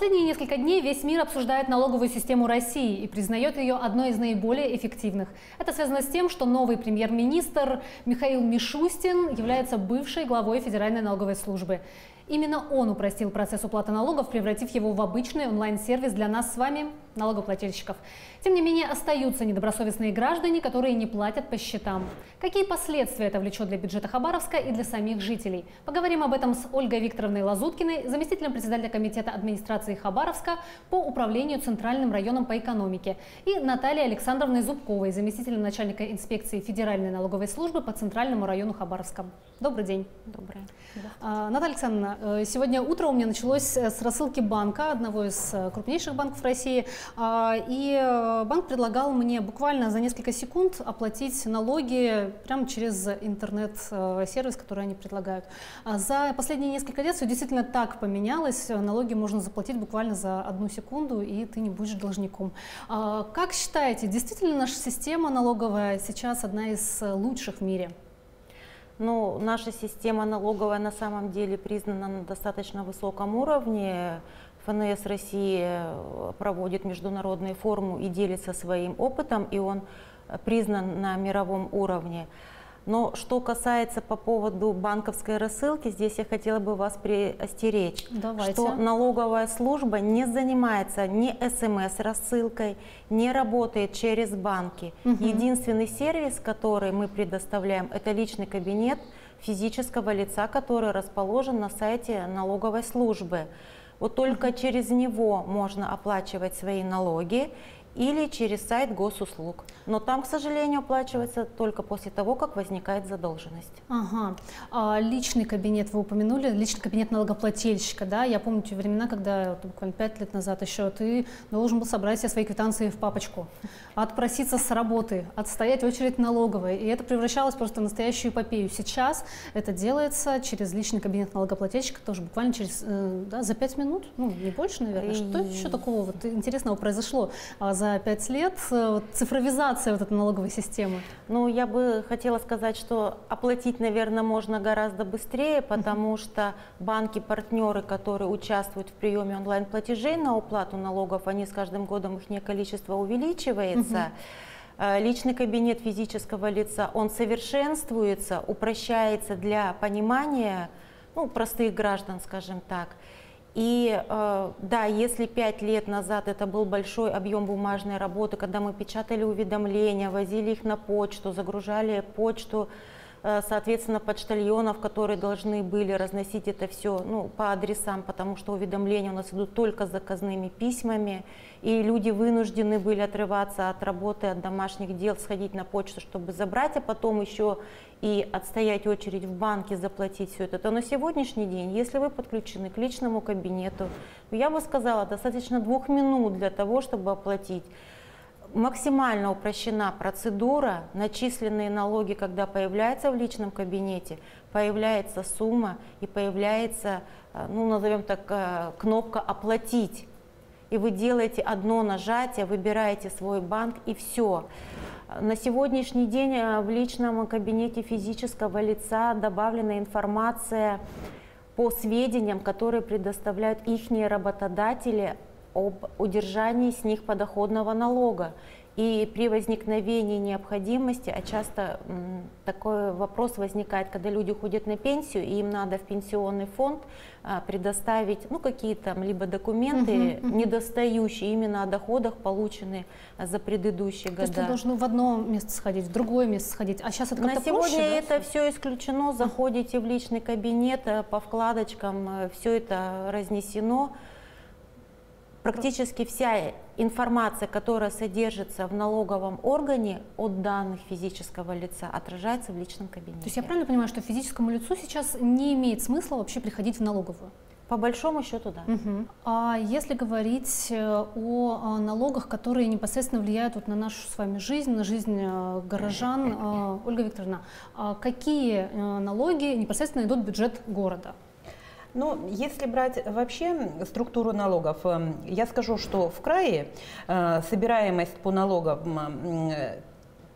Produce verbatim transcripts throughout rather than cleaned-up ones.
Последние несколько дней весь мир обсуждает налоговую систему России и признает ее одной из наиболее эффективных. Это связано с тем, что новый премьер-министр Михаил Мишустин является бывшей главой Федеральной налоговой службы. Именно он упростил процесс уплаты налогов, превратив его в обычный онлайн-сервис для нас с вами, налогоплательщиков. Тем не менее, остаются недобросовестные граждане, которые не платят по счетам. Какие последствия это влечет для бюджета Хабаровска и для самих жителей? Поговорим об этом с Ольгой Викторовной Лазуткиной, заместителем председателя комитета администрации Хабаровска по управлению Центральным районом по экономике, и Натальей Александровной Зубковой, заместителем начальника инспекции Федеральной налоговой службы по Центральному району Хабаровска. Добрый день. Добрый. А, Наталья Александровна, сегодня утро у меня началось с рассылки банка, одного из крупнейших банков России, и банк предлагал мне буквально за несколько секунд оплатить налоги прямо через интернет-сервис, который они предлагают. За последние несколько лет все действительно так поменялось. Налоги можно заплатить буквально за одну секунду, и ты не будешь должником. Как считаете, действительно наша система налоговая сейчас одна из лучших в мире? Ну, наша система налоговая на самом деле признана на достаточно высоком уровне. эф эн эс России проводит международные форумы и делится своим опытом, и он признан на мировом уровне. Но что касается по поводу банковской рассылки, здесь я хотела бы вас приостеречь, Давайте. Что налоговая служба не занимается ни эс эм эс-рассылкой, не работает через банки. Угу. Единственный сервис, который мы предоставляем, это личный кабинет физического лица, который расположен на сайте налоговой службы. Вот только угу. через него можно оплачивать свои налоги или через сайт госуслуг. Но там, к сожалению, оплачивается только после того, как возникает задолженность. Ага. А личный кабинет вы упомянули, личный кабинет налогоплательщика, да? Я помню те времена, когда буквально пять лет назад еще ты должен был собрать все свои квитанции в папочку, отпроситься с работы, отстоять очередь налоговой, и это превращалось просто в настоящую эпопею. Сейчас это делается через личный кабинет налогоплательщика, тоже буквально через, да, за пять минут, ну не больше, наверное. Что еще такого вот интересного произошло за пять лет, вот, цифровизация вот этой налоговой системы? Ну, я бы хотела сказать, что оплатить, наверное, можно гораздо быстрее, потому uh-huh. что банки-партнеры, которые участвуют в приеме онлайн-платежей на уплату налогов, они с каждым годом, их количество увеличивается. Uh-huh. Личный кабинет физического лица, он совершенствуется, упрощается для понимания, ну, простых граждан, скажем так. И э, да, если пять лет назад это был большой объем бумажной работы, когда мы печатали уведомления, возили их на почту, загружали почту, э, соответственно, почтальонов, которые должны были разносить это все, ну, по адресам, потому что уведомления у нас идут только с заказными письмами, и люди вынуждены были отрываться от работы, от домашних дел, сходить на почту, чтобы забрать, а потом еще и отстоять очередь в банке, заплатить все это, то на сегодняшний день, если вы подключены к личному кабинету, то я бы сказала, достаточно двух минут для того, чтобы оплатить. Максимально упрощена процедура, начисленные налоги, когда появляются в личном кабинете, появляется сумма и появляется, ну, назовем так, кнопка «Оплатить». И вы делаете одно нажатие, выбираете свой банк, и все. На сегодняшний день в личном кабинете физического лица добавлена информация по сведениям, которые предоставляют их работодатели об удержании с них подоходного налога. И при возникновении необходимости, а часто м, такой вопрос возникает, когда люди уходят на пенсию, и им надо в пенсионный фонд а, предоставить, ну, какие-то либо документы, uh-huh, uh-huh. недостающие именно о доходах, полученные за предыдущие годы. То есть ты должен в одно место сходить, в другое место сходить, а сейчас это как-то проще? На сегодня проще, да? это все исключено, заходите в личный кабинет, по вкладочкам все это разнесено. Практически вся информация, которая содержится в налоговом органе от данных физического лица, отражается в личном кабинете. То есть я правильно понимаю, что физическому лицу сейчас не имеет смысла вообще приходить в налоговую? По большому счету, да. Угу. А если говорить о налогах, которые непосредственно влияют вот на нашу с вами жизнь, на жизнь горожан, Ольга Викторовна, какие налоги непосредственно идут в бюджет города? Ну, если брать вообще структуру налогов, я скажу, что в крае собираемость по налогам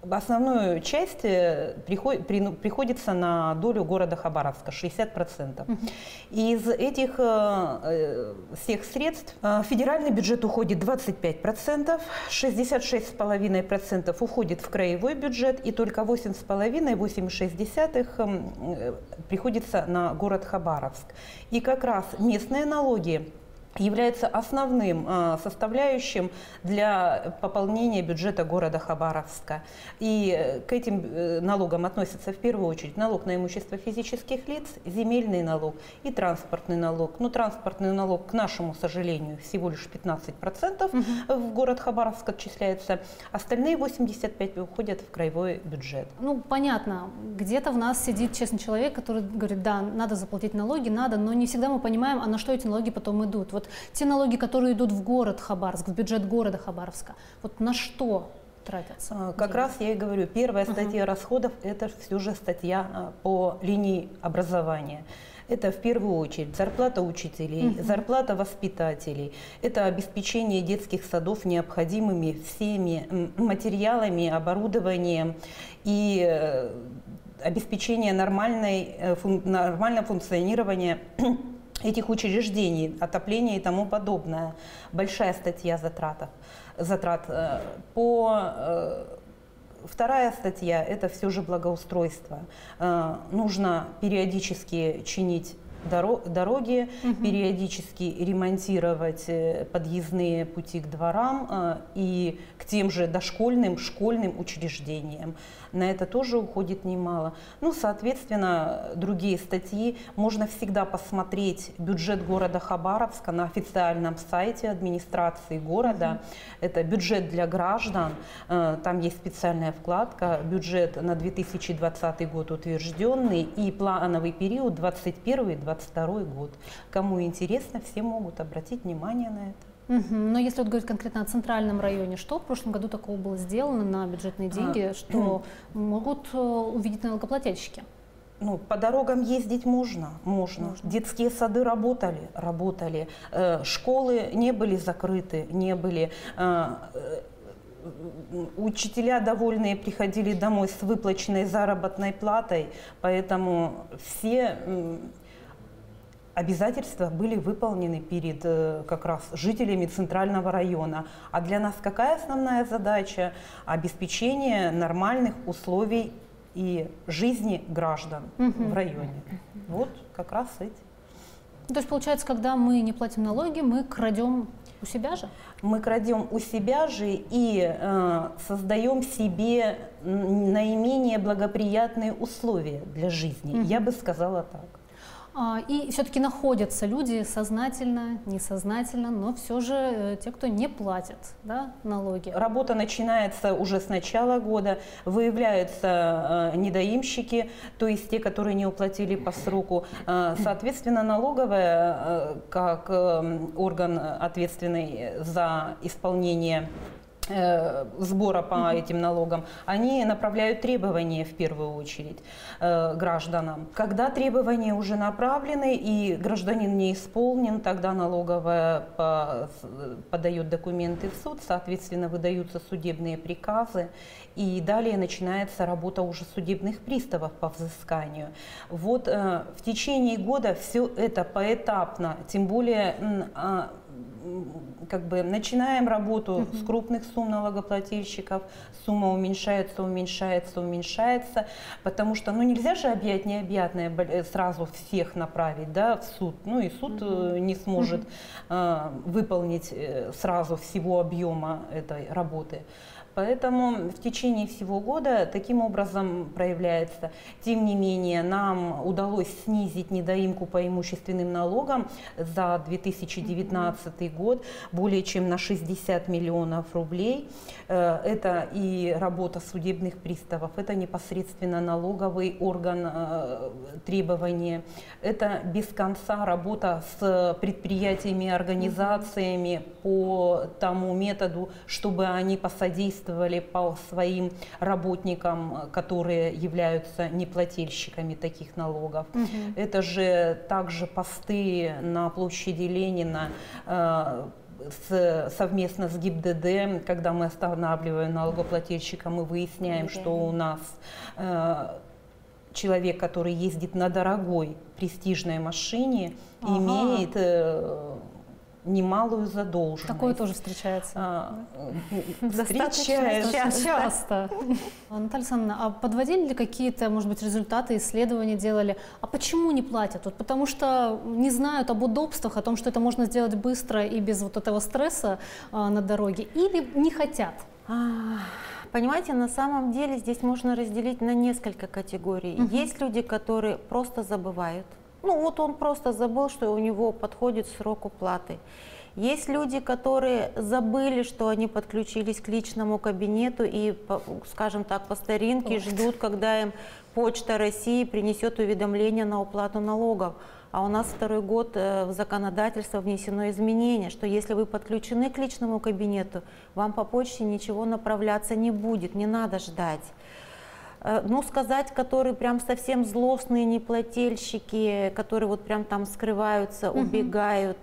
Основную часть приход, при, приходится на долю города Хабаровска, шестьдесят процентов. Uh-huh. Из этих э, всех средств э, федеральный бюджет уходит двадцать пять процентов, шестьдесят шесть целых пять десятых процента уходит в краевой бюджет, и только восемь целых пять десятых — восемь целых шесть десятых э, приходится на город Хабаровск. И как раз местные налоги является основным э, составляющим для пополнения бюджета города Хабаровска. И к этим э, налогам относятся в первую очередь налог на имущество физических лиц, земельный налог и транспортный налог. Но транспортный налог, к нашему сожалению, всего лишь пятнадцать процентов угу. в город Хабаровск отчисляется, остальные восемьдесят пять процентов уходят в краевой бюджет. Ну, понятно, где-то в нас сидит честный человек, который говорит, да, надо заплатить налоги, надо, но не всегда мы понимаем, а на что эти налоги потом идут. Вот те налоги, которые идут в город Хабаровск, в бюджет города Хабаровска, вот на что тратятся? Как деньги? Раз я и говорю, первая статья uh-huh. расходов – это все же статья по линии образования. Это в первую очередь зарплата учителей, uh-huh. зарплата воспитателей, это обеспечение детских садов необходимыми всеми материалами, оборудованием и обеспечение нормальной, нормального функционирования этих учреждений, отопления и тому подобное. Большая статья затратов, затрат. По, вторая статья – это все же благоустройство. Нужно периодически чинить дороги, угу. периодически ремонтировать подъездные пути к дворам и к тем же дошкольным, школьным учреждениям. На это тоже уходит немало. Ну, соответственно, другие статьи можно всегда посмотреть бюджет города Хабаровска на официальном сайте администрации города. Mm-hmm. Это бюджет для граждан. Там есть специальная вкладка. Бюджет на две тысячи двадцатый год утвержденный и плановый период двадцать первый — двадцать второй год. Кому интересно, все могут обратить внимание на это. Угу. Но если вот говорить конкретно о центральном районе, что в прошлом году такого было сделано на бюджетные деньги, а, что могут увидеть налогоплательщики? Ну, по дорогам ездить можно, можно. можно. Детские сады работали, работали. Э, школы не были закрыты, не были. Э, Учителя довольные приходили домой с выплаченной заработной платой, поэтому все обязательства были выполнены перед как раз жителями центрального района. А для нас какая основная задача? Обеспечение нормальных условий и жизни граждан угу. в районе. Вот как раз эти. То есть получается, когда мы не платим налоги, мы крадем у себя же? Мы крадем у себя же и э, создаем себе наименее благоприятные условия для жизни. Угу. Я бы сказала так. И все-таки находятся люди сознательно, несознательно, но все же те, кто не платят, да, налоги. Работа начинается уже с начала года, выявляются недоимщики, то есть те, которые не уплатили по сроку. Соответственно, налоговая, как орган, ответственный за исполнение сбора по mm-hmm. этим налогам, они направляют требования в первую очередь э, гражданам. Когда требования уже направлены и гражданин не исполнен, тогда налоговая по, подает документы в суд, соответственно, выдаются судебные приказы, и далее начинается работа уже судебных приставов по взысканию. Вот э, в течение года все это поэтапно, тем более э, как бы начинаем работу uh-huh. с крупных сумм налогоплательщиков, сумма уменьшается, уменьшается, уменьшается, потому что ну, нельзя же объять необъятное сразу всех направить, да, в суд, ну и суд uh-huh. не сможет uh-huh. э, выполнить сразу всего объема этой работы. Поэтому в течение всего года таким образом проявляется. Тем не менее, нам удалось снизить недоимку по имущественным налогам за две тысячи девятнадцатый год более чем на шестьдесят миллионов рублей. Это и работа судебных приставов, это непосредственно налоговый орган требования. Это без конца работа с предприятиями и организациями по тому методу, чтобы они посодействовали по своим работникам, которые являются неплательщиками таких налогов. Угу. Это же также посты на площади Ленина, с, совместно с ГИБДД, когда мы останавливаем налогоплательщика, мы выясняем, что у нас э, человек, который ездит на дорогой престижной машине, ага. имеет э, немалую задолженность. Такое тоже встречается. А, встречается часто. часто. Наталья Александровна, а подводили ли какие-то, может быть, результаты, исследования делали? А почему не платят? Вот потому что не знают об удобствах, о том, что это можно сделать быстро и без вот этого стресса а, на дороге, или не хотят? Понимаете, на самом деле здесь можно разделить на несколько категорий. Угу. Есть люди, которые просто забывают. Ну вот он просто забыл, что у него подходит срок уплаты. Есть люди, которые забыли, что они подключились к личному кабинету и, скажем так, по старинке ждут, когда им Почта России принесет уведомление на уплату налогов. А у нас второй год в законодательство внесено изменение, что если вы подключены к личному кабинету, вам по почте ничего направляться не будет, не надо ждать. Ну, сказать, которые прям совсем злостные неплательщики, которые вот прям там скрываются, uh-huh. убегают,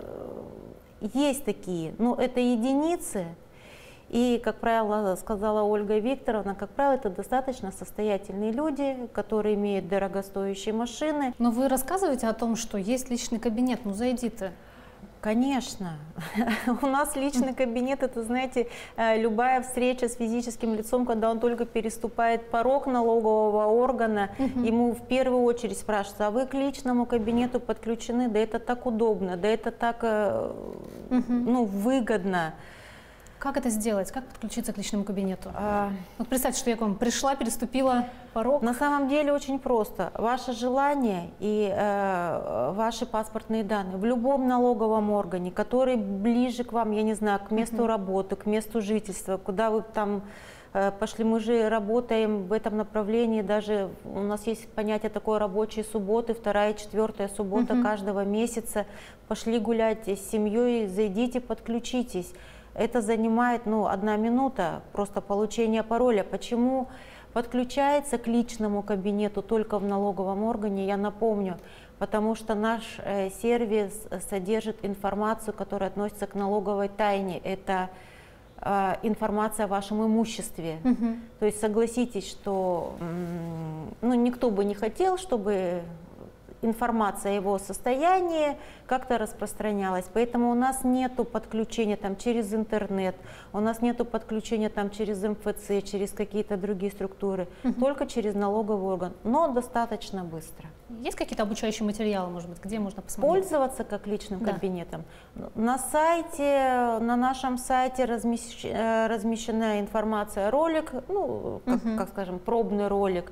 есть такие, но это единицы. И, как правило, сказала Ольга Викторовна, как правило, это достаточно состоятельные люди, которые имеют дорогостоящие машины. Но вы рассказываете о том, что есть личный кабинет, ну зайди ты. Конечно. У нас личный кабинет, это, знаете, любая встреча с физическим лицом, когда он только переступает порог налогового органа, угу. ему в первую очередь спрашивают, а вы к личному кабинету подключены? Да это так удобно, да это так угу. ну, выгодно. Как это сделать? Как подключиться к личному кабинету? А... Вот представьте, что я к вам пришла, переступила порог. На самом деле очень просто. Ваше желание и э, ваши паспортные данные в любом налоговом органе, который ближе к вам, я не знаю, к месту uh-huh. работы, к месту жительства, куда вы там э, пошли. Мы же работаем в этом направлении, даже у нас есть понятие такое рабочие субботы, вторая и четвертая суббота uh-huh. каждого месяца. Пошли гулять с семьей, зайдите, подключитесь. Это занимает, ну, одна минута, просто получение пароля. Почему подключается к личному кабинету только в налоговом органе, я напомню, потому что наш э, сервис содержит информацию, которая относится к налоговой тайне. Это э, информация о вашем имуществе. Uh-huh. То есть согласитесь, что ну, никто бы не хотел, чтобы информация о его состоянии как-то распространялась. Поэтому у нас нету подключения там, через интернет, у нас нету подключения там, через эм эф цэ, через какие-то другие структуры, угу. только через налоговый орган, но достаточно быстро. Есть какие-то обучающие материалы, может быть, где можно посмотреть? Пользоваться как личным да. кабинетом. На сайте, на нашем сайте размещена, размещена информация, ролик, ну, как, угу. как скажем, пробный ролик.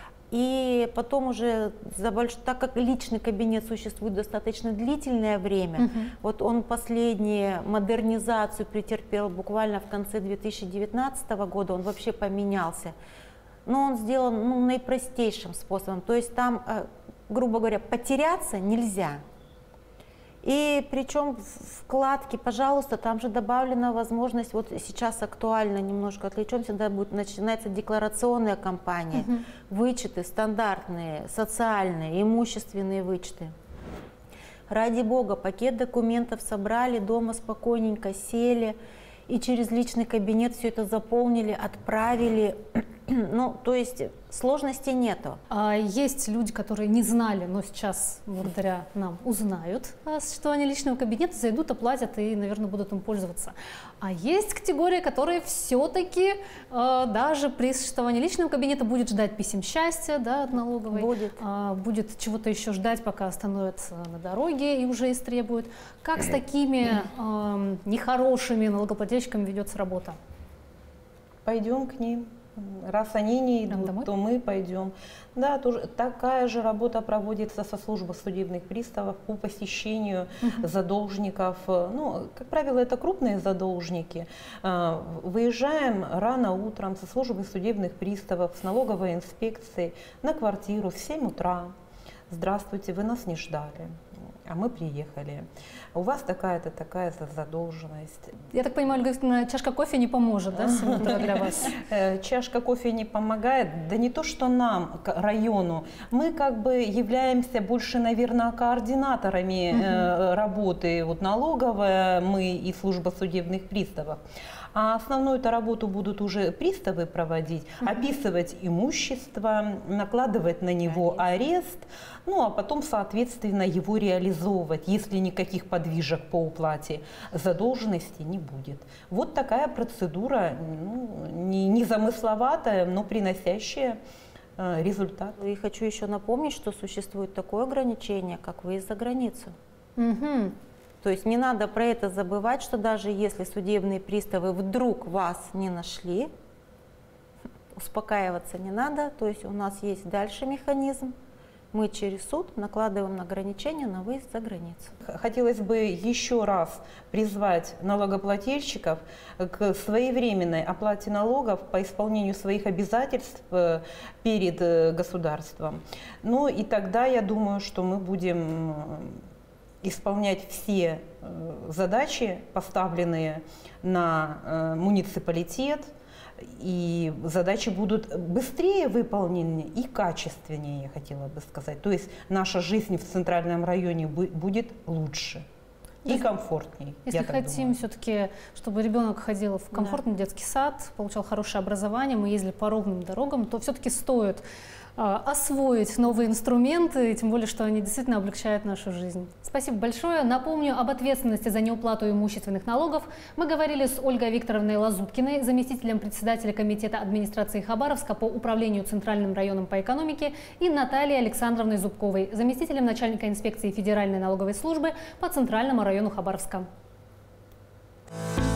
И потом уже, за больш... так как личный кабинет существует достаточно длительное время, uh-huh. вот он последнюю модернизацию претерпел буквально в конце две тысячи девятнадцатого года, он вообще поменялся. Но он сделан ну, наипростейшим способом, то есть там, грубо говоря, потеряться нельзя. И причем в вкладке, пожалуйста, там же добавлена возможность, вот сейчас актуально, немножко отвлечемся, да, будет начинается декларационная кампания, угу. вычеты стандартные, социальные, имущественные вычеты. Ради бога, пакет документов собрали, дома спокойненько сели и через личный кабинет все это заполнили, отправили. Ну, то есть сложностей нету. А есть люди, которые не знали, но сейчас благодаря нам узнают о существовании личного кабинета, зайдут, оплатят и, наверное, будут им пользоваться. А есть категории, которые все-таки э, даже при существовании личного кабинета будет ждать писем счастья, да, от налоговой. Будет. Э, будет чего-то еще ждать, пока остановятся на дороге и уже истребуют. Как с такими э, нехорошими налогоплательщиками ведется работа? Пойдем к ним. Раз они не идут, то мы пойдем. Да, тоже, такая же работа проводится со службой судебных приставов по посещению uh-huh. задолжников. Ну, как правило, это крупные задолжники. Выезжаем рано утром со службы судебных приставов, с налоговой инспекцией на квартиру в семь утра. Здравствуйте, вы нас не ждали. А мы приехали. У вас такая-то такая задолженность. Я так понимаю, Ольга Викторовна, чашка кофе не поможет, да, сегодня для вас? Чашка кофе не помогает. Да не то, что нам, району. Мы как бы являемся больше, наверное, координаторами угу. работы вот, налоговая, мы и служба судебных приставов. А основную-то работу будут уже приставы проводить, угу. описывать имущество, накладывать на него арест, ну а потом, соответственно, его реализовывать, если никаких подвижек по уплате задолженности не будет. Вот такая процедура, ну, не, не замысловатая, но приносящая э, результат. И хочу еще напомнить, что существует такое ограничение, как выезд за границу. Угу. То есть не надо про это забывать, что даже если судебные приставы вдруг вас не нашли, успокаиваться не надо. То есть у нас есть дальше механизм. Мы через суд накладываем ограничения на выезд за границу. Хотелось бы еще раз призвать налогоплательщиков к своевременной оплате налогов по исполнению своих обязательств перед государством. Ну и тогда я думаю, что мы будем исполнять все задачи, поставленные на муниципалитет, и задачи будут быстрее выполнены и качественнее, я хотела бы сказать. То есть наша жизнь в центральном районе будет лучше и если, комфортнее. Если хотим все-таки, чтобы ребенок ходил в комфортный да. детский сад, получал хорошее образование, мы ездили по ровным дорогам, то все-таки стоит освоить новые инструменты, тем более, что они действительно облегчают нашу жизнь. Спасибо большое. Напомню, об ответственности за неуплату имущественных налогов мы говорили с Ольгой Викторовной Лазубкиной, заместителем председателя Комитета администрации Хабаровска по управлению Центральным районом по экономике, и Натальей Александровной Зубковой, заместителем начальника инспекции Федеральной налоговой службы по Центральному району Хабаровска.